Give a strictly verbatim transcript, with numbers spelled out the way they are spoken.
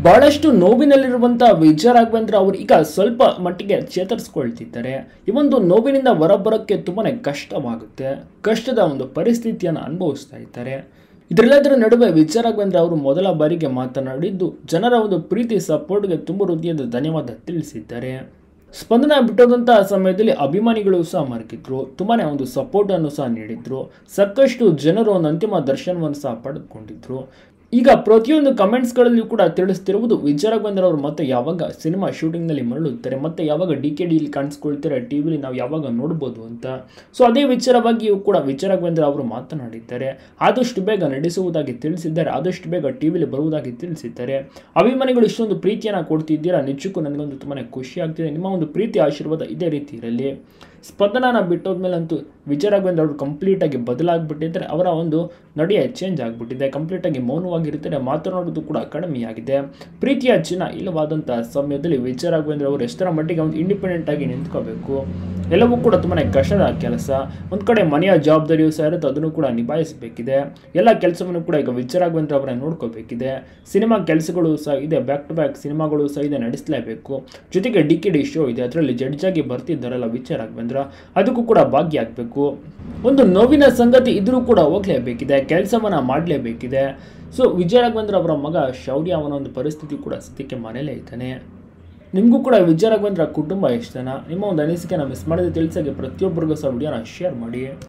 ಬಹಳಷ್ಟು ನೋವಿನಲ್ಲಿರುವಂತ ವಿಜಯ ರಾಘವೇಂದ್ರ ಅವರು ಈಗ ಸ್ವಲ್ಪ ಮಟ್ಟಿಗೆ ಚೇತರಿಸಿಕೊಳ್ತಿದ್ದಾರೆ. ಈ ಒಂದು ನೋವಿನಿಂದ ಹೊರಬರೋಕ್ಕೆ ತುಂಬಾನೇ ಕಷ್ಟವಾಗುತ್ತೆ, ಕಷ್ಟದ ಒಂದು ಪರಿಸ್ಥಿತಿಯನ್ನು ಅನುಭವಿಸ್ತಾ ಇದ್ದಾರೆ. ಇದರೆಲ್ಲದರ ನಡುವೆ ವಿಜಯ ರಾಘವೇಂದ್ರ ಅವರು ಮೊದಲ ಬಾರಿಗೆ ಮಾತನಾಡಿದ್ದು ಜನರ ಒಂದು ಪ್ರೀತಿ ಸಪೋರ್ಟ್ಗೆ ತುಂಬ ಹೃದಯದ ಧನ್ಯವಾದ ತಿಳಿಸಿದ್ದಾರೆ. ಸ್ಪಂದನ ಬಿಟ್ಟೋದಂತಹ ಸಮಯದಲ್ಲಿ ಅಭಿಮಾನಿಗಳು ಸಹ ಮರಗಿದ್ರು, ತುಂಬಾನೇ ಒಂದು ಸಪೋರ್ಟ್ ಅನ್ನು ಸಹ ನೀಡಿದ್ರು. ಸಾಕಷ್ಟು ಜನರು ಒಂದು ಅಂತಿಮ ದರ್ಶನವನ್ನು ಸಹ ಪಡೆದುಕೊಂಡಿದ್ರು. ಈಗ ಪ್ರತಿಯೊಂದು ಕಮೆಂಟ್ಸ್ಗಳಲ್ಲಿಯೂ ಕೂಡ ತಿಳಿಸ್ತಿರುವುದು ವಿಜಯ ರಾಘವೇಂದ್ರ ಅವರು ಮತ್ತೆ ಯಾವಾಗ ಸಿನಿಮಾ ಶೂಟಿಂಗ್ನಲ್ಲಿ ಮರಳುತ್ತಾರೆ, ಮತ್ತೆ ಯಾವಾಗ ಡಿ ಕೆ ಡಿಯಲ್ಲಿ ಕಾಣಿಸ್ಕೊಳ್ತಾರೆ, ಟಿ ವಿಲಿ ನಾವು ಯಾವಾಗ ನೋಡ್ಬೋದು ಅಂತ. ಸೊ ಅದೇ ವಿಚಾರವಾಗಿಯೂ ಕೂಡ ವಿಜಯ ರಾಘವೇಂದ್ರ ಅವರು ಮಾತನಾಡಿದ್ದಾರೆ. ಆದಷ್ಟು ಬೇಗ ನಡೆಸುವುದಾಗಿ ತಿಳಿಸಿದ್ದಾರೆ, ಆದಷ್ಟು ಬೇಗ ಟಿ ವಿಲಿ ಬರುವುದಾಗಿ ತಿಳಿಸಿದ್ದಾರೆ. ಅಭಿಮಾನಿಗಳು ಇಷ್ಟೊಂದು ಪ್ರೀತಿಯನ್ನು ಕೊಡ್ತಿದ್ದೀರಾ, ನಿಜಕ್ಕೂ ನನಗೊಂದು ತುಂಬಾ ಖುಷಿ ಆಗ್ತಿದೆ. ನಿಮ್ಮ ಒಂದು ಪ್ರೀತಿ ಆಶೀರ್ವಾದ ಇದೇ ರೀತಿ ಇರಲಿ. ಸ್ಪಂದನ ಬಿಟ್ಟೋದ್ಮೇಲಂತೂ ವಿಜಯ ರಾಘವೇಂದ್ರ ಅವರು ಕಂಪ್ಲೀಟಾಗಿ ಬದಲಾಗ್ಬಿಟ್ಟಿದ್ದಾರೆ. ಅವರ ಒಂದು ನಡೆಯ ಚೇಂಜ್ ಆಗಿಬಿಟ್ಟಿದೆ, ಕಂಪ್ಲೀಟಾಗಿ ಮೌನವಾಗಿರ್ತಾರೆ, ಮಾತನಾಡೋದು ಕೂಡ ಕಡಿಮೆಯಾಗಿದೆ. ಪ್ರೀತಿಯ ಚಿನ್ನ ಇಲ್ಲವಾದಂತಹ ಸಮಯದಲ್ಲಿ ವಿಜಯ ರಾಘವೇಂದ್ರ ಅವರು ಎಷ್ಟರ ಮಟ್ಟಿಗೆ ಒಂದು ಇಂಡಿಪೆಂಡೆಂಟ್ ಆಗಿ ನಿಂತ್ಕೋಬೇಕು, ಎಲ್ಲವೂ ಕೂಡ ತುಂಬಾ ಕಷ್ಟದ ಕೆಲಸ. ಒಂದು ಕಡೆ ಮನೆಯ ಜವಾಬ್ದಾರಿಯೂ ಸಹ ಇರುತ್ತೆ, ಅದನ್ನು ಕೂಡ ನಿಭಾಯಿಸಬೇಕಿದೆ. ಎಲ್ಲ ಕೆಲಸವನ್ನು ಕೂಡ ಈಗ ವಿಜಯ ರಾಘವೇಂದ್ರ ಅವರೇ ನೋಡ್ಕೋಬೇಕಿದೆ. ಸಿನಿಮಾ ಕೆಲಸಗಳು ಸಹ ಇದೆ, ಬ್ಯಾಕ್ ಟು ಬ್ಯಾಕ್ ಸಿನಿಮಾಗಳು ಸಹ ಇದೆ, ನಡೆಸಲೇಬೇಕು. ಜೊತೆಗೆ ಡಿ ಕೆ ಡಿ ಶೋ ಇದೆ, ಅದರಲ್ಲಿ ಜಡ್ಜ್ ಆಗಿ ಬರ್ತಿದ್ದಾರಲ್ಲ ವಿಜಯ ರಾಘವೇಂದ್ರ, ಅದಕ್ಕೂ ಕೂಡ ಭಾಗಿಯಾಗಬೇಕು. ಒಂದು ನೋವಿನ ಸಂಗತಿ ಇದ್ರೂ ಕೂಡ ಹೋಗ್ಲೇಬೇಕಿದೆ, ಕೆಲಸವನ್ನ ಮಾಡಲೇಬೇಕಿದೆ. ಸೊ ವಿಜಯ ರಾಘವೇಂದ್ರ ಅವರ ಮಗ ಶೌರ್ಯ ಅವನ ಒಂದು ಪರಿಸ್ಥಿತಿ ಕೂಡ ಸದ್ಯಕ್ಕೆ ಮನೇಲೇ ಇದ್ದಾನೆ. ನಿಮಗೂ ಕೂಡ ವಿಜಯ ರಾಘವೇಂದ್ರ ಕುಟುಂಬ ಇಷ್ಟನಾ? ನಿಮ್ಮ ಒಂದು ಅನಿಸಿಕೆನ ಮಿಸ್ ಮಾಡದೆ ತಿಳಿಸಾಗೆ ಪ್ರತಿಯೊಬ್ಬರಿಗೂ ಸಹ ವಿಡಿಯೋನ ಶೇರ್ ಮಾಡಿ.